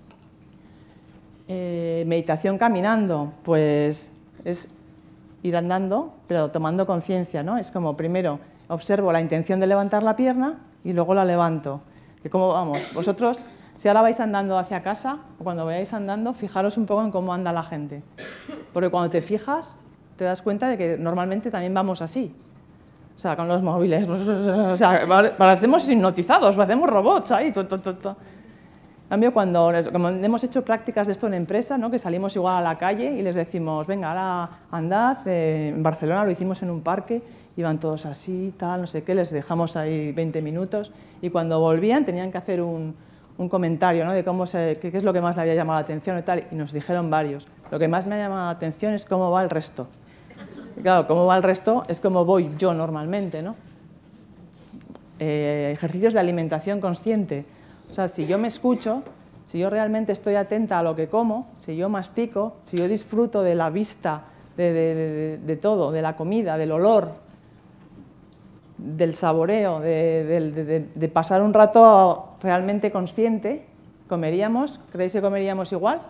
Meditación caminando, pues es ir andando, pero tomando conciencia, ¿no? Es como primero observo la intención de levantar la pierna y luego la levanto. Que cómo vamos, vosotros, si ahora vais andando hacia casa, o cuando vayáis andando, fijaros un poco en cómo anda la gente. Porque cuando te fijas, te das cuenta de que normalmente también vamos así. O sea, con los móviles, o sea, parecemos hipnotizados, parecemos robots ahí. En cambio, cuando hemos hecho prácticas de esto en empresa, ¿no? Que salimos igual a la calle y les decimos, venga, ahora andad, en Barcelona lo hicimos en un parque, iban todos así, tal, no sé qué, les dejamos ahí 20 minutos y cuando volvían tenían que hacer un comentario, ¿no? De qué es lo que más le había llamado la atención y tal, y nos dijeron varios. Lo que más me ha llamado la atención es cómo va el resto. Y claro, cómo va el resto es como voy yo normalmente, ¿no? Ejercicios de alimentación consciente. O sea, si yo me escucho, si yo realmente estoy atenta a lo que como, si yo mastico, si yo disfruto de la vista, de todo, de la comida, del olor, del saboreo, de pasar un rato realmente consciente, ¿comeríamos? ¿Creéis que comeríamos igual?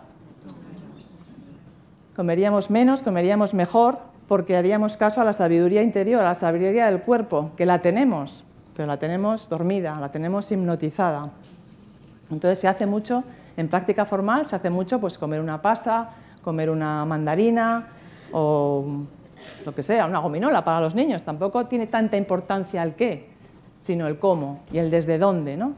Comeríamos menos, comeríamos mejor, porque haríamos caso a la sabiduría interior, a la sabiduría del cuerpo, que la tenemos, pero la tenemos dormida, la tenemos hipnotizada. Entonces se hace mucho, en práctica formal, se hace mucho pues comer una pasa, comer una mandarina o lo que sea, una gominola para los niños. Tampoco tiene tanta importancia el qué, sino el cómo y el desde dónde, ¿no?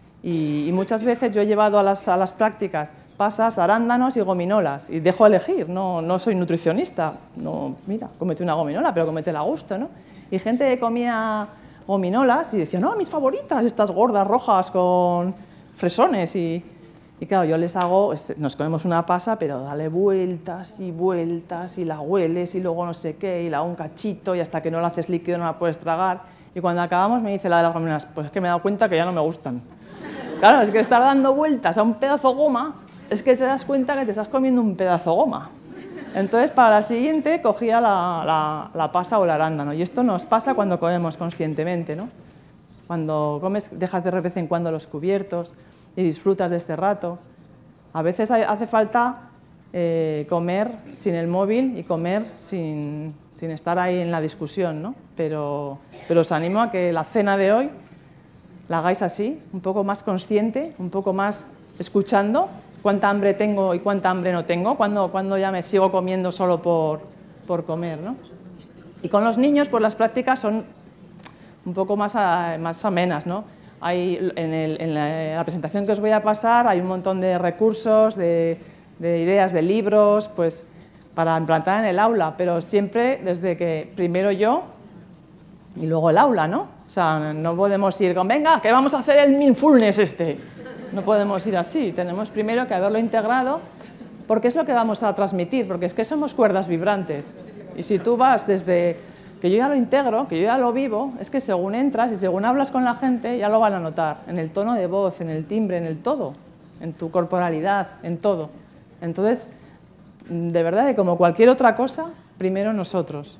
Y muchas veces yo he llevado a las prácticas pasas, arándanos y gominolas y dejo elegir, no soy nutricionista, no, mira, cómete una gominola, pero cómetela a gusto, ¿no? Y gente que comía gominolas y decía, no, mis favoritas, estas gordas rojas con fresones y claro, yo les hago, nos comemos una pasa, pero dale vueltas y vueltas y la hueles y luego no sé qué y la un cachito y hasta que no la haces líquido no la puedes tragar y cuando acabamos me dice la de las gominolas, pues es que me he dado cuenta que ya no me gustan. Claro, es que estar dando vueltas a un pedazo goma es que te das cuenta que te estás comiendo un pedazo goma. Entonces, para la siguiente cogía la pasa o el arándano y esto nos pasa cuando comemos conscientemente, ¿no? Cuando comes, dejas de vez en cuando los cubiertos y disfrutas de este rato. A veces hace falta comer sin el móvil y comer sin estar ahí en la discusión, ¿no? Pero os animo a que la cena de hoy la hagáis así, un poco más consciente, un poco más escuchando cuánta hambre tengo y cuánta hambre no tengo, cuando ya me sigo comiendo solo por comer, ¿no? Y con los niños, pues las prácticas son un poco más amenas, ¿no? En la presentación que os voy a pasar hay un montón de recursos, de ideas, de libros, pues para implantar en el aula, pero siempre desde que primero yo y luego el aula, ¿no? O sea, no podemos ir con, venga, que vamos a hacer el mindfulness este. No podemos ir así, tenemos primero que haberlo integrado, porque es lo que vamos a transmitir, porque es que somos cuerdas vibrantes. Y si tú vas desde que yo ya lo integro, que yo ya lo vivo, es que según entras y según hablas con la gente, ya lo van a notar, en el tono de voz, en el timbre, en el todo, en tu corporalidad, en todo. Entonces, de verdad, que como cualquier otra cosa, primero nosotros.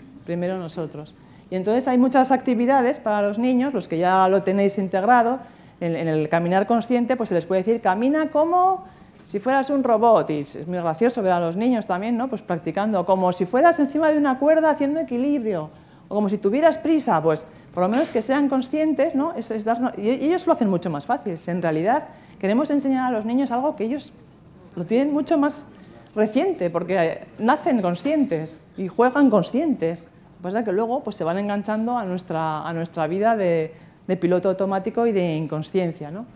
Y entonces hay muchas actividades para los niños, los que ya lo tenéis integrado, en el caminar consciente, pues se les puede decir, camina como si fueras un robot, y es muy gracioso ver a los niños también, ¿no? Pues practicando, como si fueras encima de una cuerda haciendo equilibrio, o como si tuvieras prisa, pues por lo menos que sean conscientes, ¿no? Y ellos lo hacen mucho más fácil. En realidad queremos enseñar a los niños algo que ellos lo tienen mucho más reciente, porque nacen conscientes y juegan conscientes. Lo que pasa es que luego pues, se van enganchando a nuestra vida de piloto automático y de inconsciencia, ¿no?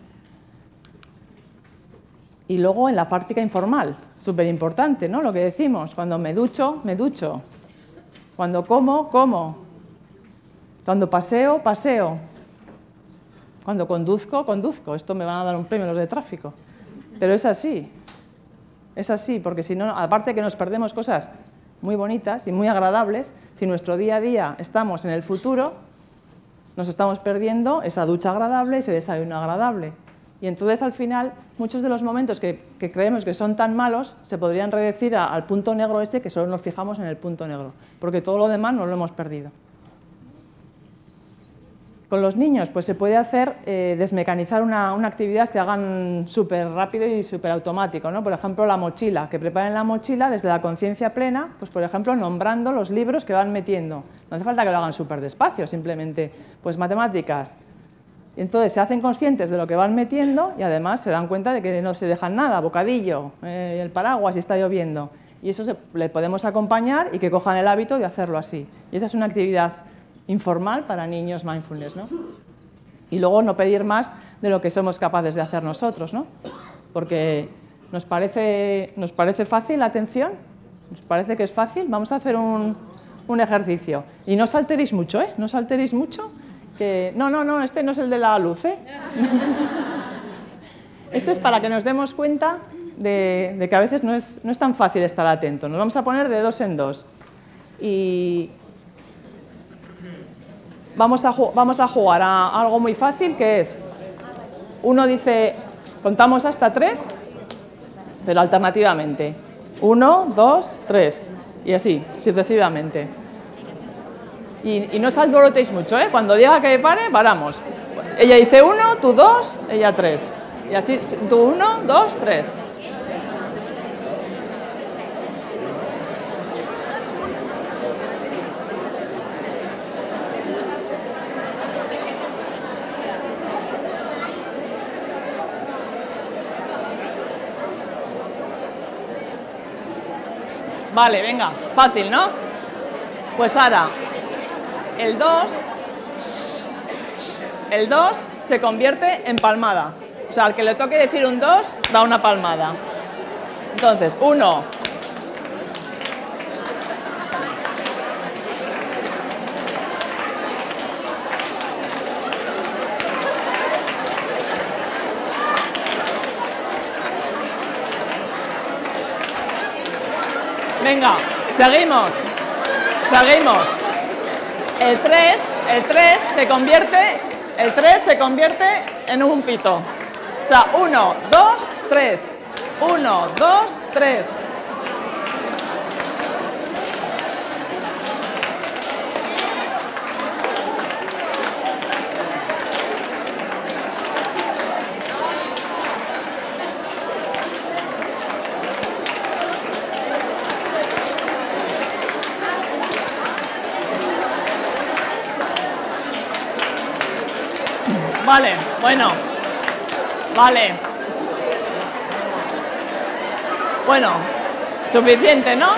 Y luego en la práctica informal, súper importante, ¿no? Lo que decimos, cuando me ducho, me ducho. Cuando como, como. Cuando paseo, paseo. Cuando conduzco, conduzco. Esto me van a dar un premio los de tráfico. Pero es así, porque si no, aparte que nos perdemos cosas muy bonitas y muy agradables, si nuestro día a día estamos en el futuro, nos estamos perdiendo esa ducha agradable, ese desayuno agradable. Y entonces, al final, muchos de los momentos que creemos que son tan malos se podrían reducir al punto negro ese, que solo nos fijamos en el punto negro, porque todo lo demás no lo hemos perdido. Con los niños pues se puede hacer desmecanizar una actividad que hagan súper rápido y súper automático, ¿no? Por ejemplo, la mochila, que preparen la mochila desde la conciencia plena, pues por ejemplo, nombrando los libros que van metiendo. No hace falta que lo hagan súper despacio, simplemente, pues matemáticas. Entonces se hacen conscientes de lo que van metiendo y además se dan cuenta de que no se dejan nada, bocadillo, el paraguas si está lloviendo. Y eso le podemos acompañar y que cojan el hábito de hacerlo así. Y esa es una actividad informal para niños mindfulness, ¿no? Y luego no pedir más de lo que somos capaces de hacer nosotros, ¿no? Porque nos parece fácil la atención, nos parece que es fácil. Vamos a hacer un ejercicio. Y no salteréis mucho, ¿eh? No salteréis mucho. Que... No, este no es el de la luz, ¿eh? Esto es para que nos demos cuenta de que a veces no es tan fácil estar atento. Nos vamos a poner de 2 en 2. Y vamos a jugar a algo muy fácil, que es, uno dice, contamos hasta 3, pero alternativamente. 1, 2, 3, y así, sucesivamente. Y no os alborotéis mucho, ¿eh? Cuando diga que pare, paramos. Ella dice 1, tú 2, ella 3. Y así, tú 1, 2, 3. Vale, venga, fácil, ¿no? Pues ahora, el 2 se convierte en palmada. O sea, al que le toque decir un 2, da una palmada. Entonces, 1. Venga, seguimos. El 3 se convierte en un pito. O sea, 1, 2, 3. 1, 2, 3. Vale, bueno, vale. Bueno, suficiente, ¿no?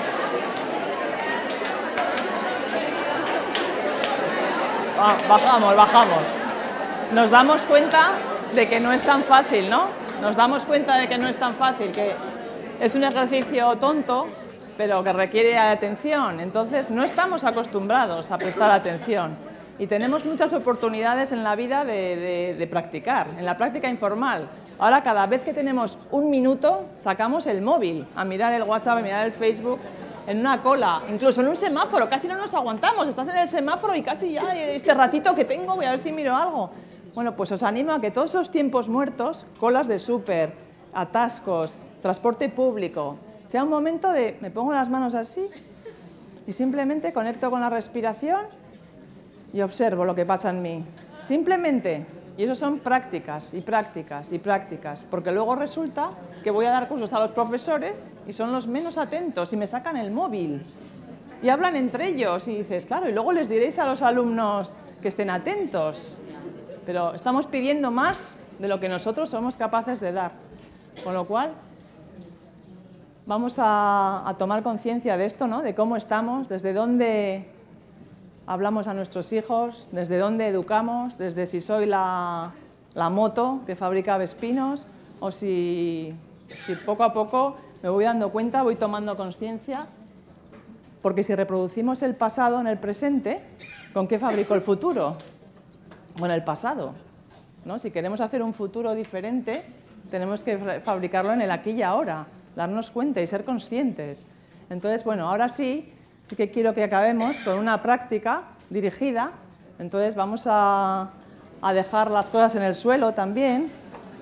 Bajamos. Nos damos cuenta de que no es tan fácil, ¿no? Nos damos cuenta de que no es tan fácil, que es un ejercicio tonto, pero que requiere atención. Entonces, no estamos acostumbrados a prestar atención. Y tenemos muchas oportunidades en la vida de practicar, en la práctica informal. Ahora, cada vez que tenemos un minuto, sacamos el móvil a mirar el WhatsApp, a mirar el Facebook, en una cola, incluso en un semáforo. Casi no nos aguantamos, estás en el semáforo y casi ya este ratito que tengo voy a ver si miro algo. Bueno, pues os animo a que todos esos tiempos muertos, colas de súper, atascos, transporte público, sea un momento de me pongo las manos así y simplemente conecto con la respiración y observo lo que pasa en mí. Simplemente. Y eso son prácticas y prácticas y prácticas. Porque luego resulta que voy a dar cursos a los profesores y son los menos atentos y me sacan el móvil. Y hablan entre ellos y dices, claro, y luego les diréis a los alumnos que estén atentos. Pero estamos pidiendo más de lo que nosotros somos capaces de dar. Con lo cual, vamos a tomar conciencia de esto, ¿no? De cómo estamos, desde dónde hablamos a nuestros hijos, desde dónde educamos, desde si soy la moto que fabrica Vespinos o si poco a poco me voy dando cuenta, voy tomando conciencia, porque si reproducimos el pasado en el presente, ¿con qué fabrico el futuro? Bueno, el pasado, ¿no? Si queremos hacer un futuro diferente, tenemos que fabricarlo en el aquí y ahora, darnos cuenta y ser conscientes. Entonces, bueno, ahora sí que quiero que acabemos con una práctica dirigida. Entonces vamos a dejar las cosas en el suelo también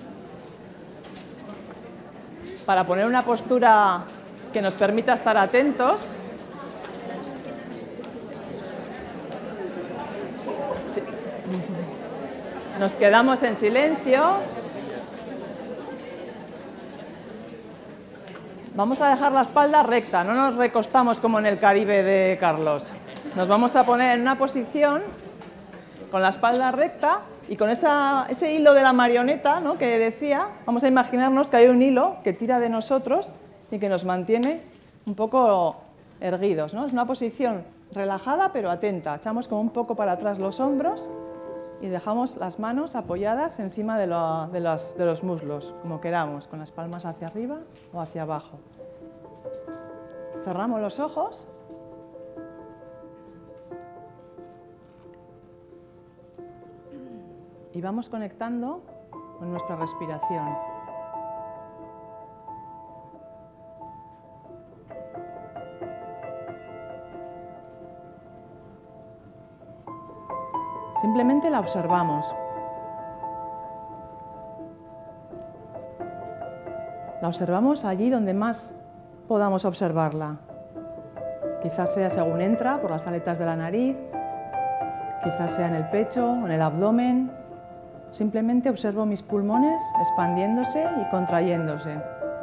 para poner una postura que nos permita estar atentos. Sí. Nos quedamos en silencio. Vamos a dejar la espalda recta, no nos recostamos como en el Caribe de Carlos. Nos vamos a poner en una posición con la espalda recta y con ese hilo de la marioneta, ¿no?, que decía, vamos a imaginarnos que hay un hilo que tira de nosotros y que nos mantiene un poco erguidos, ¿no? Es una posición relajada pero atenta. Echamos como un poco para atrás los hombros y dejamos las manos apoyadas encima de los muslos, como queramos, con las palmas hacia arriba o hacia abajo. Cerramos los ojos y vamos conectando con nuestra respiración. Simplemente la observamos. La observamos allí donde más podamos observarla. Quizás sea según entra, por las aletas de la nariz, quizás sea en el pecho, en el abdomen. Simplemente observo mis pulmones expandiéndose y contrayéndose.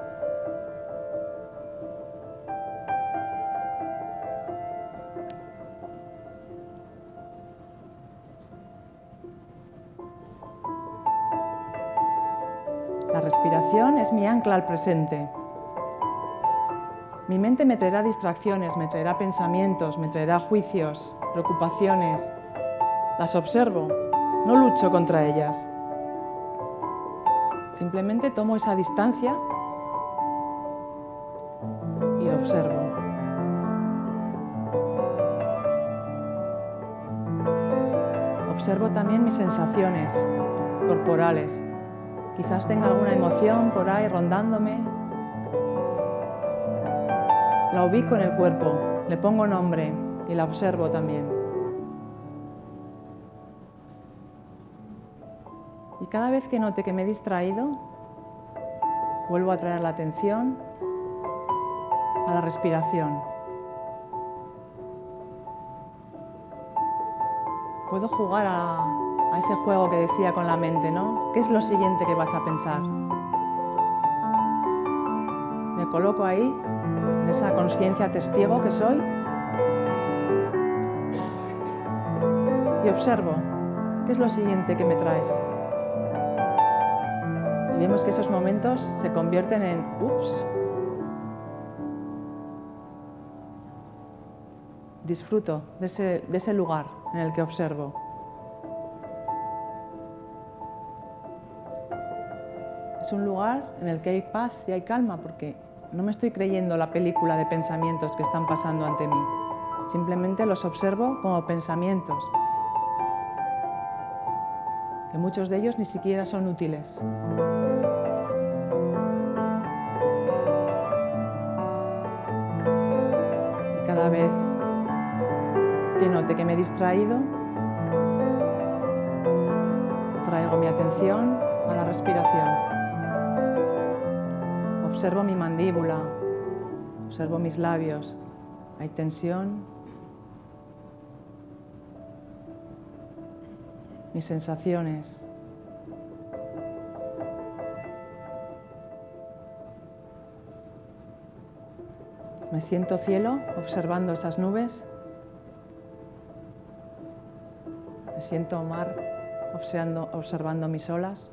La respiración es mi ancla al presente. Mi mente me traerá distracciones, me traerá pensamientos, me traerá juicios, preocupaciones. Las observo, no lucho contra ellas. Simplemente tomo esa distancia y lo observo. Observo también mis sensaciones corporales. Quizás tenga alguna emoción por ahí rondándome. La ubico en el cuerpo, le pongo nombre y la observo también. Y cada vez que note que me he distraído, vuelvo a traer la atención a la respiración. Puedo jugar a ese juego que decía con la mente, ¿no? ¿Qué es lo siguiente que vas a pensar? Me coloco ahí, en esa conciencia testigo que soy, y observo, ¿qué es lo siguiente que me traes? Y vemos que esos momentos se convierten en ups. Disfruto de ese lugar en el que observo. Es un lugar en el que hay paz y hay calma porque no me estoy creyendo la película de pensamientos que están pasando ante mí. Simplemente los observo como pensamientos, que muchos de ellos ni siquiera son útiles. Y cada vez que note que me he distraído, traigo mi atención a la respiración. Observo mi mandíbula, observo mis labios. Hay tensión. Mis sensaciones. Me siento cielo observando esas nubes. Me siento mar observando mis olas.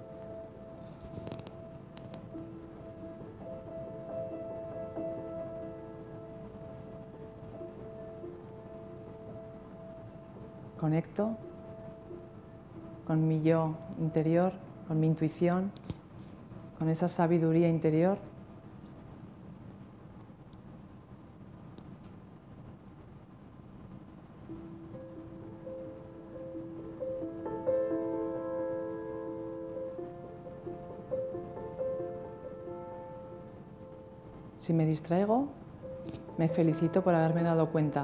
Conecto con mi yo interior, con mi intuición, con esa sabiduría interior. Si me distraigo, me felicito por haberme dado cuenta.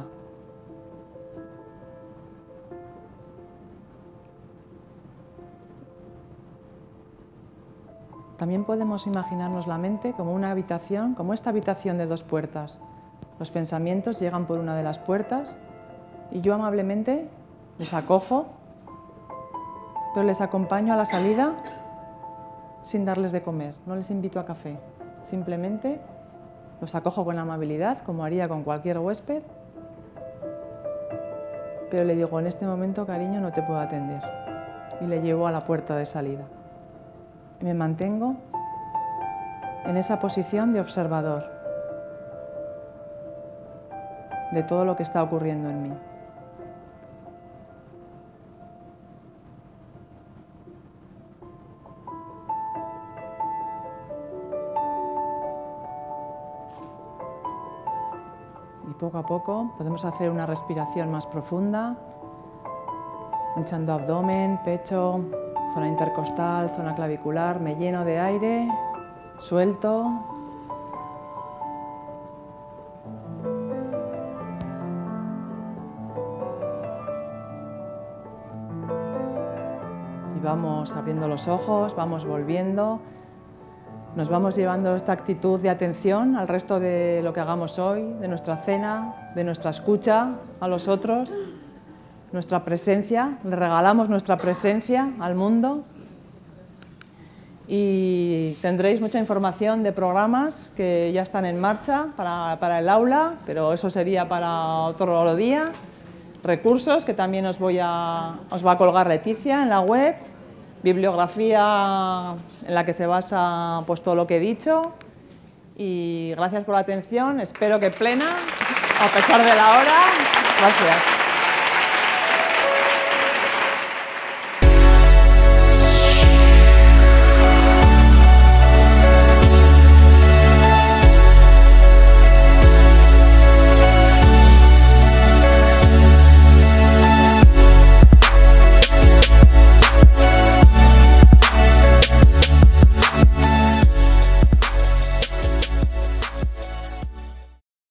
También podemos imaginarnos la mente como una habitación, como esta habitación de 2 puertas. Los pensamientos llegan por una de las puertas y yo amablemente les acojo, pero les acompaño a la salida sin darles de comer, no les invito a café, simplemente los acojo con amabilidad, como haría con cualquier huésped, pero le digo, en este momento, cariño, no te puedo atender, y le llevo a la puerta de salida. Y me mantengo en esa posición de observador de todo lo que está ocurriendo en mí. Y poco a poco podemos hacer una respiración más profunda, hinchando abdomen, pecho, zona intercostal, zona clavicular. Me lleno de aire, suelto. Y vamos abriendo los ojos, vamos volviendo. Nos vamos llevando esta actitud de atención al resto de lo que hagamos hoy, de nuestra cena, de nuestra escucha a los otros, nuestra presencia. Le regalamos nuestra presencia al mundo y tendréis mucha información de programas que ya están en marcha para el aula, pero eso sería para otro día. Recursos que también os va a colgar Leticia en la web. Bibliografía en la que se basa pues, todo lo que he dicho. Y gracias por la atención, espero que plena, a pesar de la hora. Gracias.